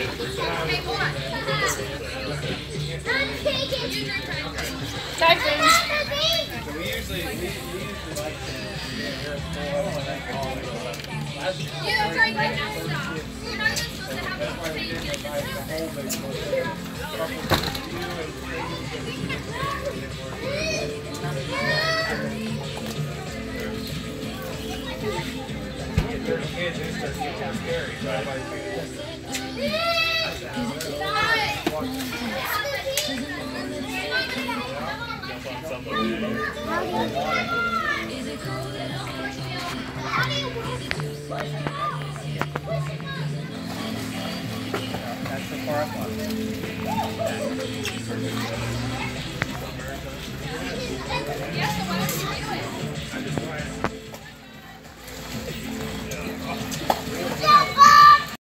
Tag things. You don't drink like that stuff. You're not even supposed to have a change like That's the far up one.